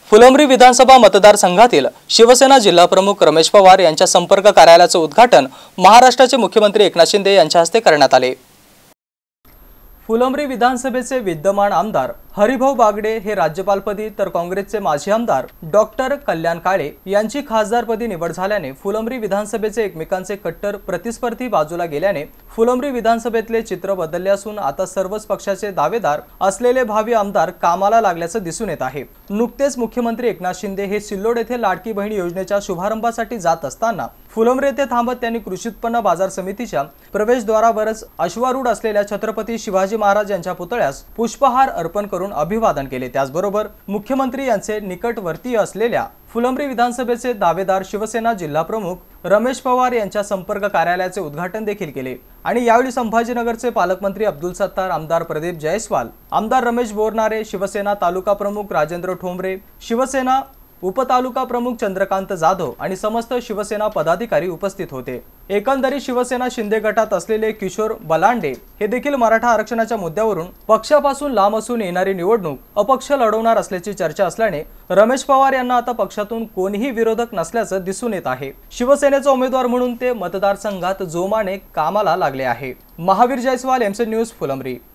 फुलंब्री विधानसभा मतदारसंघातील शिवसेना जिल्हाप्रमुख रमेश पवार यांच्या संपर्क कार्यालयाचे उद्घाटन महाराष्ट्राचे मुख्यमंत्री एकनाथ शिंदे यांच्या हस्ते करण्यात आले। फुलंब्री विधानसभेचे विद्यमान आमदार हरिभाऊ बागडे हे राज्यपालपदी तर काँग्रेसचे माजी आमदार डॉक्टर कल्याण काळे यांची खासदारपदी निवड झाल्याने फुलंब्री विधानसभेचे एकमेकांचे कट्टर प्रतिस्पर्धी बाजूला गेल्याने फुलंब्री विधानसभेतले चित्र बदलले असून आता सर्वच पक्षाचे दावेदार असलेले भावी आमदार कामाला लागल्याचे दिसून येत आहे। नुकतेच मुख्यमंत्री एकनाथ शिंदे हे सिल्लोड येथे लाडकी बहीण योजनेच्या शुभारंभासाठी जात असताना फुलंब्री येथे थांबत त्यांनी कृषी उत्पन्न बाजार समितीच्या प्रवेशद्वारावरच अश्वारूढ असलेल्या छत्रपती शिवाजी महाराज यांच्या पुतळ्यास पुष्पहार अर्पण करून अभिवादन केले। त्याचबरोबर मुख्यमंत्री यांचे निकटवर्तीय असलेल्या फुलंब्री विधानसभेचे दावेदार शिवसेना जिल्हाप्रमुख रमेश पवार यांच्या संपर्क कार्यालयाचे उद्घाटन देखील केले आणि यावेळी संभाजीनगरचे पालकमंत्री अब्दुल सत्तार, आमदार प्रदीप जयस्वाल, आमदार रमेश बोरनारे, शिवसेना तालुका प्रमुख राजेंद्र ठोंबरे, शिवसेना उपतालुका प्रमुख चंद्रकांत जाधव आणि समस्त शिवसेना पदाधिकारी उपस्थित होते। एकंदरीत शिवसेना शिंदे गटात असलेले किशोर बलांडे हे देखील मराठा आरक्षणाच्या मुद्द्यावरून पक्षापासून लांब असून येणारी निवडणूक अपक्ष लढवणार असल्याची चर्चा असल्याने रमेश पवार यांना आता पक्षातून कोणीही विरोधक नसल्याचं दिसून येत आहे। शिवसेनेचा उमेदवार म्हणून ते मतदारसंघात जोमाने कामाला लागले आहे। Mahavir Jaiswal, MC news, Phulambri.